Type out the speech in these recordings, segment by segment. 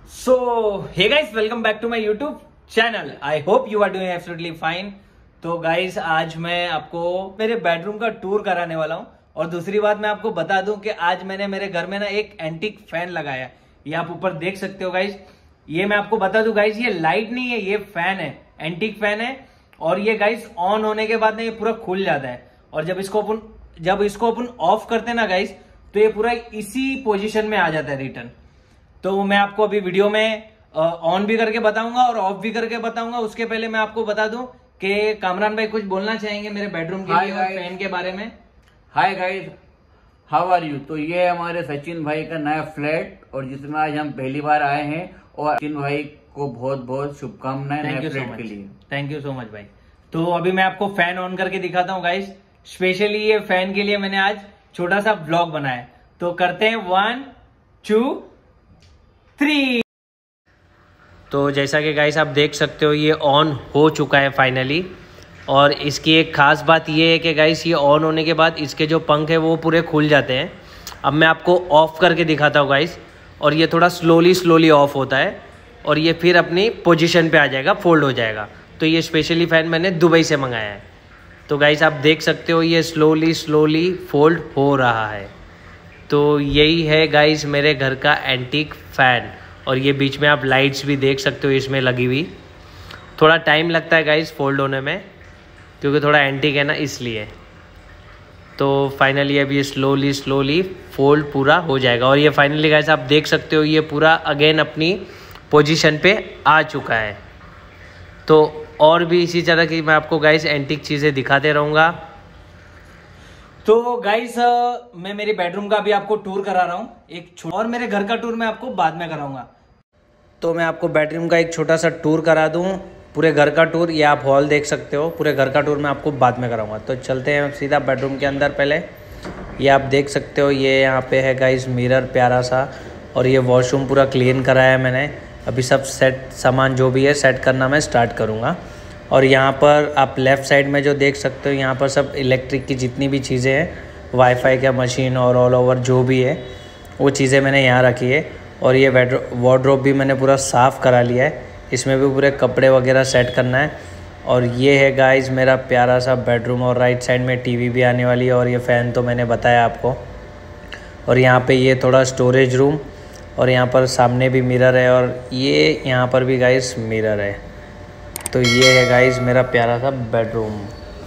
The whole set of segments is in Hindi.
So, hey guys, welcome back to my YouTube channel. I hope you are doing absolutely fine. तो गाइस आज मैं आपको मेरे बेडरूम का टूर कराने वाला हूँ और दूसरी बात मैं आपको बता दूं कि आज मैंने मेरे घर में ना एक एंटीक फैन लगाया है। ये आप ऊपर देख सकते हो गाइस। ये मैं आपको बता दूं गाइस, ये लाइट नहीं है, ये फैन है, एंटीक फैन है। और ये गाइस ऑन होने के बाद ना ये पूरा खुल जाता है और जब इसको अपन ऑफ करते हैं ना गाइस, तो ये पूरा इसी पोजीशन में आ जाता है रिटर्न। तो मैं आपको अभी वीडियो में ऑन भी करके बताऊंगा और ऑफ भी करके बताऊंगा। उसके पहले मैं आपको बता दूं कि कामरान भाई कुछ बोलना चाहेंगे मेरे बेडरूम के लिए और फैन के बारे में। Hi guys, how are you. तो ये हमारे सचिन भाई का नया फ्लैट और जिसमें आज हम पहली बार आए हैं और सचिन भाई को बहुत बहुत शुभकामनाएं नए फ्लैट के लिए। थैंक यू सो मच भाई। तो अभी मैं आपको फैन ऑन करके दिखाता हूँ गाइस। स्पेशली ये फैन के लिए मैंने आज छोटा सा ब्लॉग बनाया। तो करते हैं 1 2 3। तो जैसा कि गाइस आप देख सकते हो ये ऑन हो चुका है फाइनली। और इसकी एक खास बात ये है कि गाइस ये ऑन होने के बाद इसके जो पंख है वो पूरे खुल जाते हैं। अब मैं आपको ऑफ करके दिखाता हूँ गाइस। और ये थोड़ा स्लोली ऑफ होता है और ये फिर अपनी पोजीशन पे आ जाएगा, फोल्ड हो जाएगा। तो ये स्पेशली फ़ैन मैंने दुबई से मंगाया है। तो गाइस आप देख सकते हो ये स्लोली फोल्ड हो रहा है। तो यही है गाइस मेरे घर का एंटीक फ़ैन। और ये बीच में आप लाइट्स भी देख सकते हो इसमें लगी हुई। थोड़ा टाइम लगता है गाइस फोल्ड होने में क्योंकि थोड़ा एंटीक है ना, इसलिए। तो फाइनली अभी ये स्लोली फोल्ड पूरा हो जाएगा। और ये फाइनली गाइस आप देख सकते हो ये पूरा अगेन अपनी पोजीशन पे आ चुका है। तो और भी इसी तरह की मैं आपको गाइस एंटीक चीज़ें दिखाते रहूँगा। तो गाइस मैं मेरे बेडरूम का भी आपको टूर करा रहा हूँ और मेरे घर का टूर मैं आपको बाद में कराऊंगा। तो मैं आपको बेडरूम का एक छोटा सा टूर करा दूँ, पूरे घर का टूर। ये आप हॉल देख सकते हो, पूरे घर का टूर मैं आपको बाद में कराऊंगा। तो चलते हैं सीधा बेडरूम के अंदर। पहले ये आप देख सकते हो ये यहाँ पे है गाइस मिरर प्यारा सा। और ये वॉशरूम पूरा क्लीन कराया है मैंने। अभी सब सेट सामान जो भी है सेट करना मैं स्टार्ट करूँगा। और यहाँ पर आप लेफ़्ट साइड में जो देख सकते हो यहाँ पर सब इलेक्ट्रिक की जितनी भी चीज़ें हैं, वाईफाई का मशीन और ऑल ओवर जो भी है वो चीज़ें मैंने यहाँ रखी है। और ये वार्डरोब भी मैंने पूरा साफ़ करा लिया है, इसमें भी पूरे कपड़े वगैरह सेट करना है। और ये है गाइस मेरा प्यारा सा बेडरूम और राइट साइड में टीवी भी आने वाली है। और ये फ़ैन तो मैंने बताया आपको। और यहाँ पे ये थोड़ा स्टोरेज रूम और यहाँ पर सामने भी मिरर है और ये यहाँ पर भी गाइस मिरर है। तो ये है गाइस मेरा प्यारा सा बेडरूम।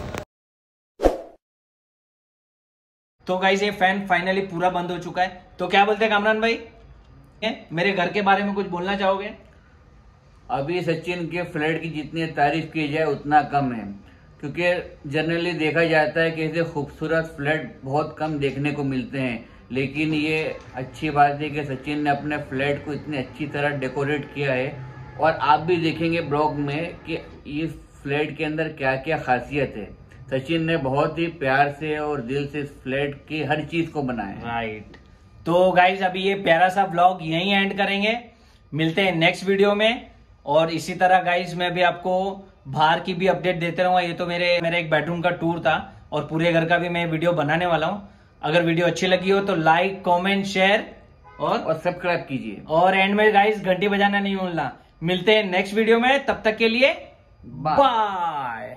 तो गाइस ये फैन फाइनली पूरा बंद हो चुका है। तो क्या बोलते हैं कामरान भाई, मेरे घर के बारे में कुछ बोलना चाहोगे? अभी सचिन के फ्लैट की जितनी तारीफ की जाए उतना कम है, क्योंकि जनरली देखा जाता है कि ऐसे खूबसूरत फ्लैट बहुत कम देखने को मिलते हैं। लेकिन ये अच्छी बात है कि सचिन ने अपने फ्लैट को इतनी अच्छी तरह डेकोरेट किया है। और आप भी देखेंगे ब्लॉग में कि इस फ्लैट के अंदर क्या क्या खासियत है। सचिन ने बहुत ही प्यार से और दिल से इस फ्लैट की हर चीज को बनाया है। राइट। तो गाइज अभी ये प्यारा सा ब्लॉग यहीं एंड करेंगे, मिलते हैं नेक्स्ट वीडियो में। और इसी तरह गाइज मैं भी आपको बाहर की भी अपडेट देते रहूंगा। ये तो मेरा एक बेडरूम का टूर था और पूरे घर का भी मैं वीडियो बनाने वाला हूँ। अगर वीडियो अच्छी लगी हो तो लाइक कॉमेंट शेयर और सब्सक्राइब कीजिए। और एंड में गाइज घंटी बजाना नहीं भूलना। मिलते हैं नेक्स्ट वीडियो में, तब तक के लिए बाय।